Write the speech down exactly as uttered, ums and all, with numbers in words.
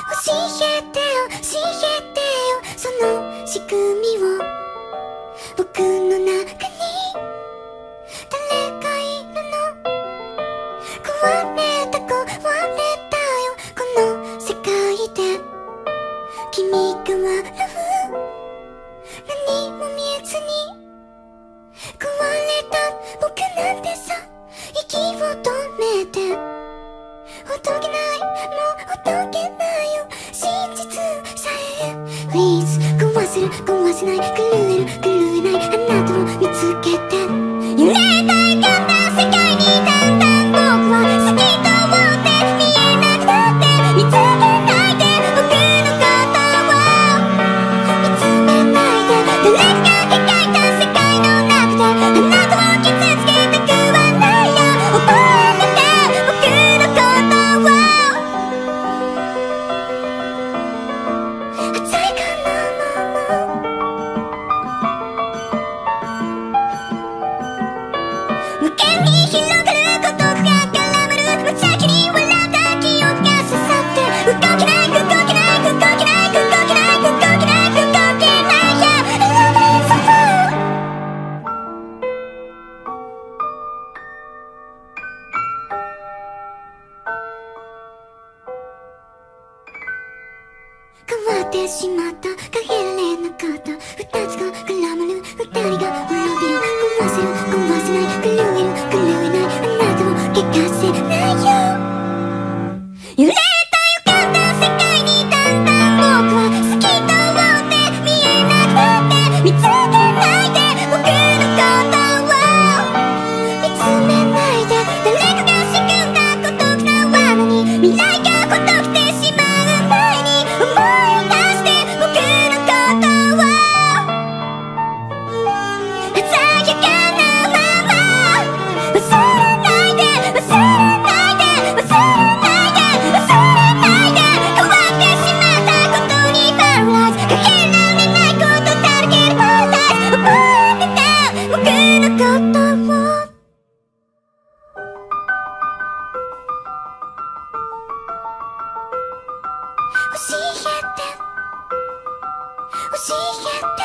教えてよ教えてよその仕組みを僕の中に誰かいるの壊れた壊れたよこの世界で君が笑う何も見えずに壊れた僕なんてさ息を止めてほどけないもうほどけないよ真実さえ Please 壊せる壊せない狂える狂えないあなたを見つけて揺れた浮かんだ世界にだんだん僕は透き通って見えなくなって見つけないで僕のことを見つめないで誰かが描いた世界の中であなたを傷つけたくはないよ覚えてて僕のことを熱いかな無限に広がる孤独が絡まる無邪気に笑った記憶が刺さって動けない動けない動けない動けない動けない動けないよ I love it so far 変わってしまった変えれなかった二つが絡まる二人が滅びる壊せる壊せない狂える狂えないあなたを怪我せないよ揺れた浮かんだ世界にだんだん僕は透き通って見えなくなって見つけないで僕のことを見つめないで誰かが仕組んだ孤独な罠に未来が孤独でしまう前に思い出して僕のことを鮮やかなまま忘れないで忘れないで忘れないで忘れないで変わってしまったことにパラライズかけられないことだらけのパラダイス覚えてて僕のことを教えて教えて